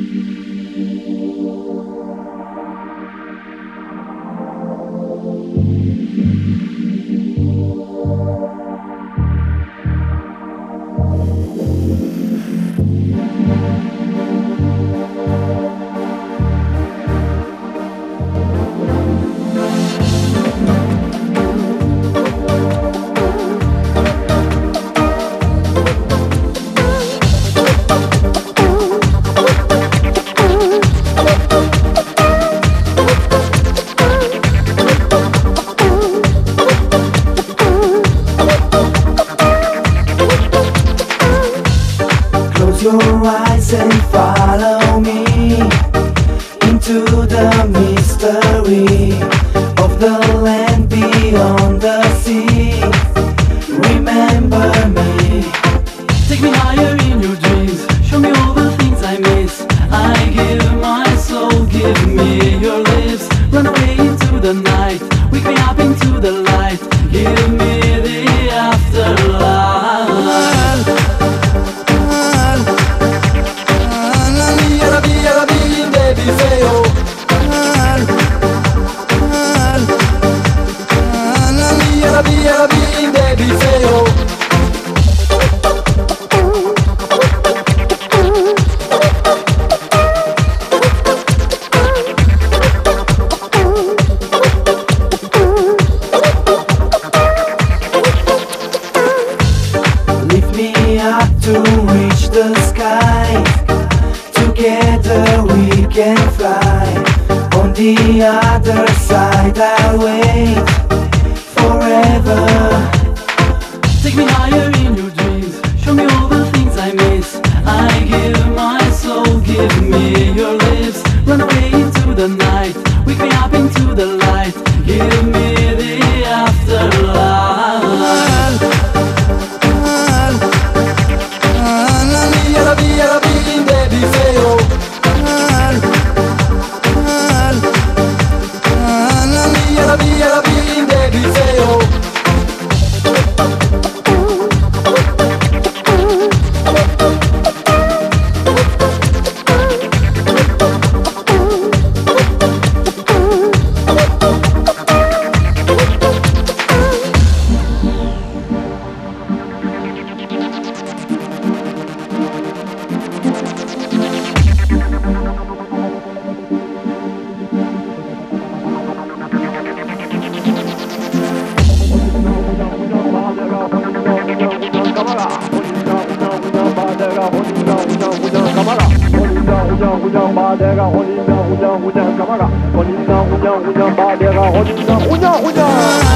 Your eyes and follow me into the mystery of the land beyond the sea. Remember me. Take me higher in your dreams. Show me all the things I miss. I give my soul, give me your lips. Run away into the night, wake me up into the light. Give me the afterlife. Lift me up to reach the sky. Together we can fly. On the other side I'll wait forever. Take me higher in your dreams. Show me all the things I miss. I give my soul, give me your lips. Run away into the night, wake me up into the light. Give me the afterlife. Hujan,